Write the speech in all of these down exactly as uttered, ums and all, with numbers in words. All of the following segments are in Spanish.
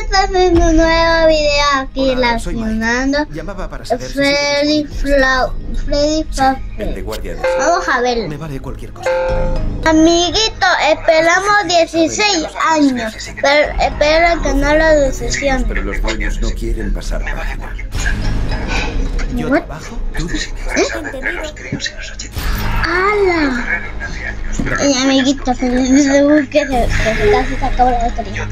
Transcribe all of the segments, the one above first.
haciendo un nuevo video aquí Hola, soy Mike. relacionando Llamaba para saber si Freddy sigues disponible. Flau, Freddy El de Fazbear. guardia de Vamos a Me ver. vale cualquier cosa. Amiguito, esperamos dieciséis años, pero espera que no lo decepcione. Pero los dueños no quieren pasar página. Yo What? trabajo, tú ¡Hala! Y amiguito, se se busque, se, se casi se acabó la batería.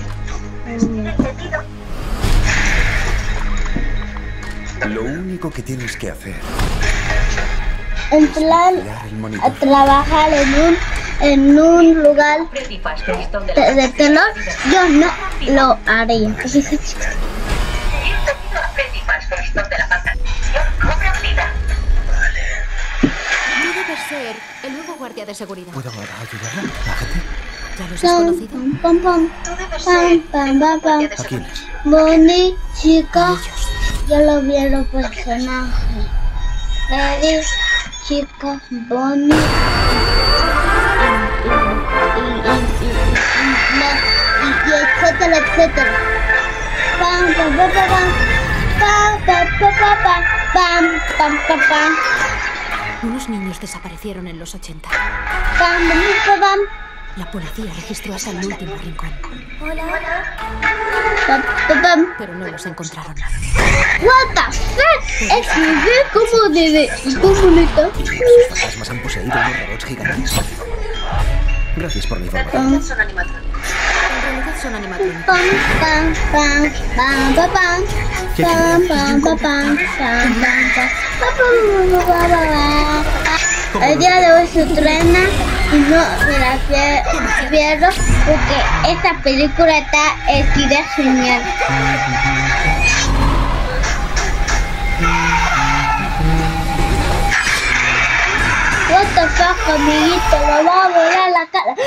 Lo único que tienes que hacer Entrar es mirar el a monitor. trabajar en un en un lugar de, de terror, yo no lo haría. Tú debes ser el nuevo guardia de seguridad. ¿Puedo ayudarla? Bájate. ¿Ya los has Pam, conocido? pam, pam, pam, pam, pam, pam. ¿A quiénes? Bonnie, chica, Ellos. yo lo vi en los personajes. Freddy, chica, Bonnie y, y, y, y, y, y, y etcétera, etcétera. Pam, pam, pam, pam, pam, pam, pam, pam, pam, pam, pam, pam. Unos niños desaparecieron en los ochenta. Pam, pam, pam, pam. La policía registró hasta el último rincón, Pam, pam, pam. pero no los encontraron. What the fuck? Es un como de de bonito. Esos fantasmas han poseído unos robots gigantes. Gracias por la información. Pam, En realidad son animatrónicos. pam, pam, pam, pam, pam, pam. Pam, pam, pam, pam, pam, pam, pam, pam, pam, pam. El día de hoy se estrena y no me la pie- pierdo porque esta película está escrita genial. What the fuck, amiguito, lo va a volar la cara.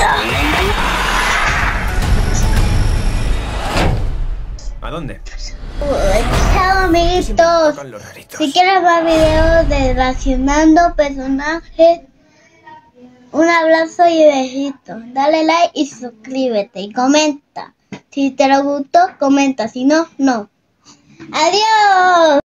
¿A dónde? Chao, amiguitos. Tocan los raritos. Si quieres más videos de relacionando personajes, un abrazo y besito. Dale like y suscríbete y comenta. Si te lo gustó, comenta. Si no, no. Adiós.